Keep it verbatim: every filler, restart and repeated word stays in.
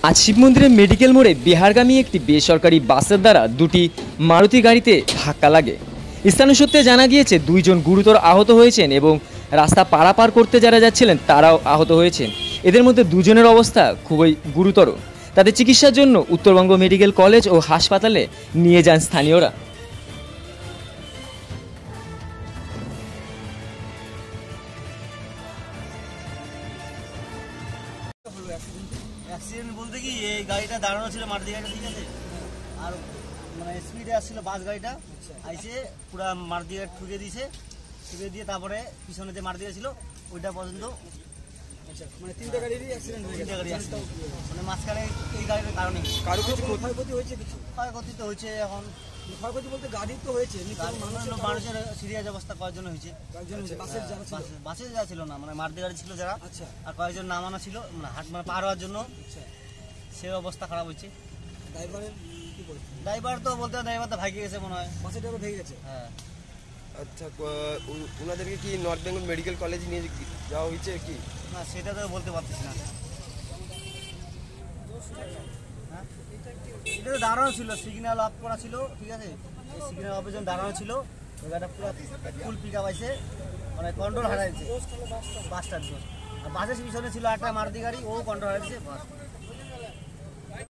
আজ শিব মন্দিরের মেডিকেল মোড়ে বিহারগামী একটি বেসরকারি বাসের দ্বারা দুটি মারুতি গাড়িতে ধাক্কা লাগে। স্থানীয় সূত্রে জানা গিয়েছে দুইজন গুরুতর আহত হয়েছেন এবং রাস্তা পারাপার করতে যারা যাচ্ছিলেন তারাও আহত হয়েছেন। এদের মধ্যে দুজনের অবস্থা খুবই গুরুতর। তাদের চিকিৎসার জন্য উত্তরবঙ্গ মেডিকেল কলেজ ও হাসপাতালে নিয়ে যান স্থানীয়রা। অ্যাক্সিডেন্ট বলতে কি এই গাড়িটা দাঁড়ানো ছিল মারুতি গাড়িটা, ঠিক আছে, আর মানে স্পিডে আসছিল বাস গাড়িটা, আইসে পুরো মারুতি গাড়ি ঠুকে দিয়েছে, ঠুকে দিয়ে তারপরে পিছনে যে মারুতি গাড়ি ছিল ওইটা পর্যন্ত, মানে তিনটা গাড়িরই অ্যাক্সিডেন্ট হয়ে গেছে, মানে মাঝখানে এই গাড়ির কারণে কারো কিছু ক্ষয়ক্ষতি হয়েছে, কিছু ক্ষয়ক্ষতি তো হয়েছে। এখন ক্ষয়ক্ষতি বলতে গাড়ি তো হয়েছে, মানুষের সিরিয়াস অবস্থা কয়েকজন হয়েছে, বাসে যারা ছিল না, মানে মারুতি গাড়ি ছিল যারা, আর কয়েকজন নামানো ছিল মানে হাট মানে পার হওয়ার জন্য, সে অবস্থা খারাপ হয়েছে। ড্রাইভারের কি বলছে? ড্রাইভার তো বলতে ড্রাইভার তো ভাগে গেছে মনে হয়, বাসের ড্রাইভার ভেঙে গেছে। হ্যাঁ, আচ্ছা, ওনাদেরকে কি নর্থ বেঙ্গল মেডিকেল কলেজে নিয়ে যাওয়া হয়েছে কি না সেটা তো বলতে পারতেছি না। হ্যাঁ, এটা তো দাঁড়ানো ছিল, সিগন্যাল অফ করা ছিল, ঠিক আছে, সিগন্যাল অফের জন্য দাঁড়ানো ছিল, ওই গাড়িটা পুরো ফুল পিক আপ আইসে মানে কন্ট্রোল হারাইছে বাসটার জন্য। আর বাসের পিছনে ছিল একটা মারুতি গাড়ি, ও কন্ট্রোল হারাইছে বাস।